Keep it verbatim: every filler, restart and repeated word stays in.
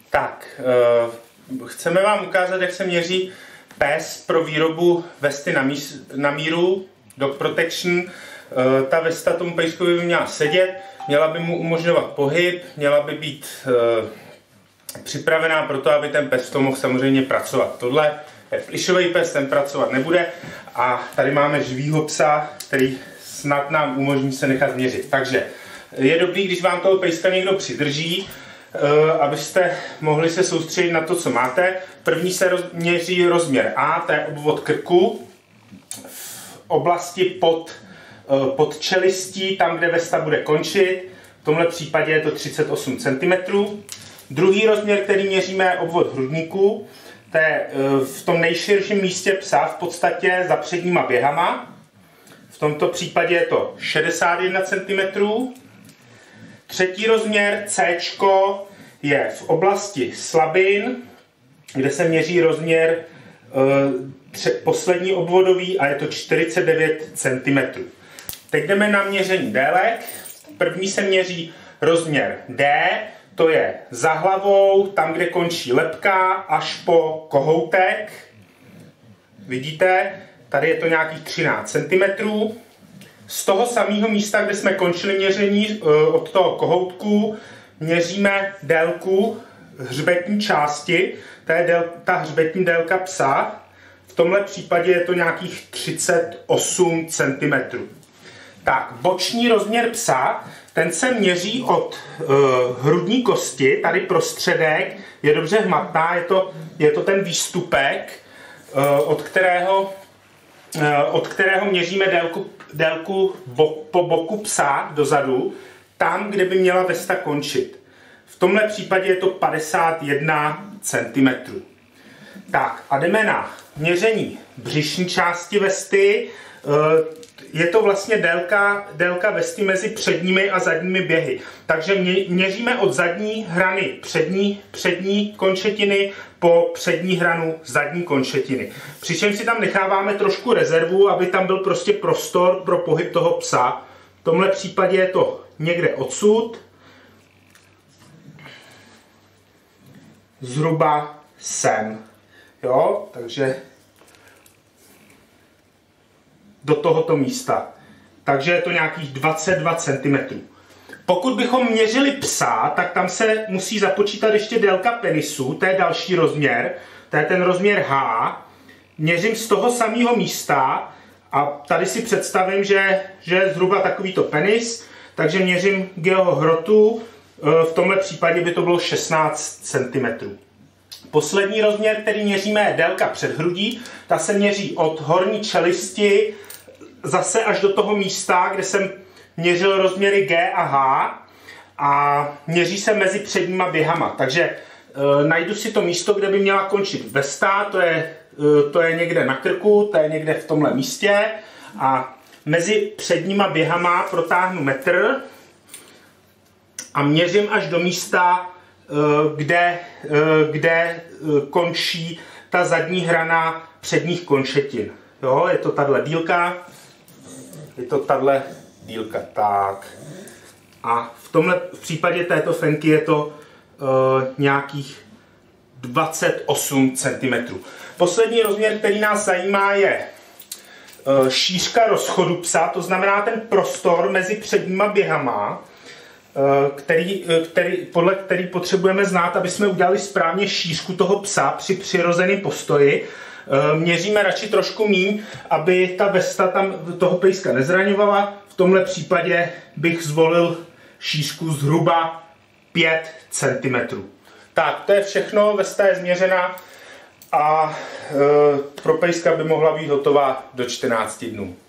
Tak, uh, chceme vám ukázat, jak se měří pés pro výrobu vesty na, mís, na míru, Dog Protection. Uh, ta vesta tomu pejskovi by měla sedět, měla by mu umožňovat pohyb, měla by být uh, připravená pro to, aby ten pes to mohl samozřejmě pracovat. Tohle je plišový pes, ten pracovat nebude a tady máme živýho psa, který snad nám umožní se nechat změřit. Takže je dobrý, když vám toho pejska někdo přidrží, abyste mohli se soustředit na to, co máte. První se roz, měří rozměr A, to je obvod krku, v oblasti pod, pod čelistí, tam, kde vesta bude končit. V tomhle případě je to třicet osm centimetrů. Druhý rozměr, který měříme, je obvod hrudníku. To je v tom nejširším místě psa, v podstatě za předníma běhama. V tomto případě je to šedesát jedna centimetrů. Třetí rozměr C je v oblasti slabin, kde se měří rozměr tře, poslední obvodový a je to čtyřicet devět centimetrů. Teď jdeme na měření délek. První se měří rozměr D, to je za hlavou, tam, kde končí lebka, až po kohoutek. Vidíte, tady je to nějakých třináct centimetrů. Z toho samého místa, kde jsme končili měření od toho kohoutku, měříme délku hřbetní části, to je dél, ta hřbetní délka psa. V tomhle případě je to nějakých třicet osm centimetrů. Tak, boční rozměr psa, ten se měří od uh, hrudní kosti, tady prostředek, je dobře hmatná, je to, je to ten výstupek, uh, od kterého, uh, od kterého měříme délku, délku bo, po boku psa dozadu, tam, kde by měla vesta končit. V tomhle případě je to padesát jedna centimetrů. Tak a jdeme na měření břišní části vesty. Je to vlastně délka, délka vesty mezi předními a zadními běhy. Takže měříme od zadní hrany přední, přední končetiny po přední hranu zadní končetiny. Přičemž si tam necháváme trošku rezervu, aby tam byl prostě prostor pro pohyb toho psa. V tomhle případě je to někde odsud. Zhruba sem. Jo, takže do tohoto místa. Takže je to nějakých dvacet dva centimetrů. Pokud bychom měřili psa, tak tam se musí započítat ještě délka penisu, to je další rozměr, to je ten rozměr H. Měřím z toho samého místa a tady si představím, že, že je zhruba takovýto penis, takže měřím k jeho hrotu, v tomhle případě by to bylo šestnáct centimetrů. Poslední rozměr, který měříme, je délka předhrudí, ta se měří od horní čelisti zase až do toho místa, kde jsem měřil rozměry G a H a měří se mezi předníma běhama. Takže e, najdu si to místo, kde by měla končit vesta, to je, e, to je někde na krku, to je někde v tomhle místě a mezi předníma běhama protáhnu metr a měřím až do místa, e, kde, e, kde e, končí ta zadní hrana předních končetin. Jo, je to tahle dílka, je to tahle dílka, tak. A v tomhle v případě této fenky je to uh, nějakých dvacet osm centimetrů. Poslední rozměr, který nás zajímá, je uh, šířka rozchodu psa, to znamená ten prostor mezi předníma běhama, uh, který, který, podle který potřebujeme znát, aby jsme udělali správně šířku toho psa při přirozeném postoji. Měříme radši trošku míň, aby ta vesta tam toho pejska nezraňovala. V tomhle případě bych zvolil šířku zhruba pět centimetrů. Tak, to je všechno, vesta je změřena a e, pro pejska by mohla být hotová do čtrnácti dnů.